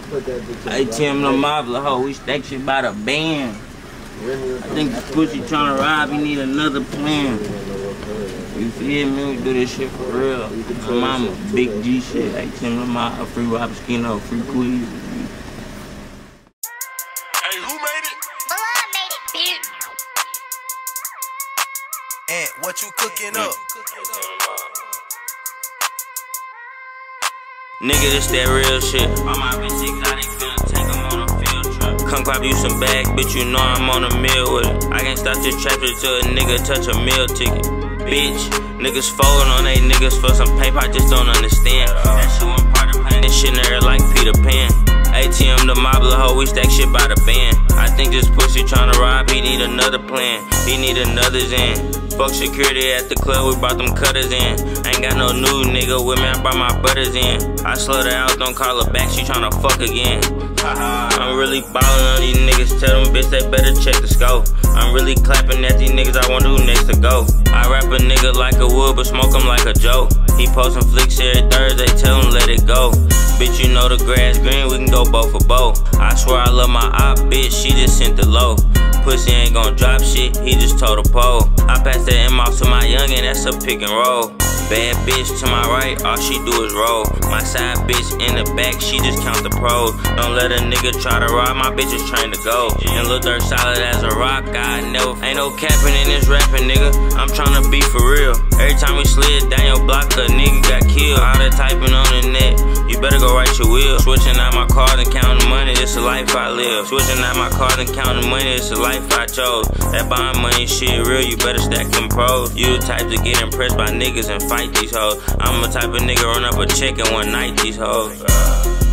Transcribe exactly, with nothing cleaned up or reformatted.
A T M the mobler hoe, we stack shit by the band. I think this pussy tryna rob, he need another plan. You feel me? We do this shit for real. My mama, big G shit. A T M the mobler, free Rob Skino, free Queez. Hey, who made it? Well, I made it, bitch. And what you cooking up? Nigga, this that real shit. All my bitch exotic, finna take them on a field trip. Come clap you some bags, bitch, you know I'm on a meal with it. I can't stop this trap till a nigga touch a meal ticket. Bitch, niggas folding on they niggas for some paper, I just don't understand. That shit one part of playing this shit in there like Peter Pan. A T M the mobler hoe, we stack shit by the band. I think this pussy tryna rob, he need another plan. He need another Zen. Fuck security at the club, we brought them cutters in. Ain't got no new nigga with me, I brought my brothers in. I slowed her out, don't call her back, she tryna fuck again. I'm really ballin' on these niggas, tell them bitch they better check the scope. I'm really clapping at these niggas, I wonder who next to go. I rap a nigga like a wood, but smoke him like a joke. He postin' flicks every Thursday, tell him let it go. Bitch, you know the grass green, we can go both for both. I swear I love my op, bitch, she just sent the low. Pussy ain't gon' drop shit, he just told a pole. I passed the M off to my youngin', that's a pick and roll. Bad bitch to my right, all she do is roll. My side bitch in the back, she just count the pros. Don't let a nigga try to rob, my bitch is trained to go. And Lil Durc solid as a rock, I never. Ain't no capping in this rapping, nigga, I'm tryna be for real. Every time we slid down your block, a nigga got killed. All that typing on the net, you better go write your will. Switching out my cards and counting money, it's a life I live. Switching out my cards and counting money, it's a life I chose. That bond money shit real, you better stack them pros. You the type to get impressed by niggas and fight these hoes. I'm the type of nigga run up a check and one night these hoes.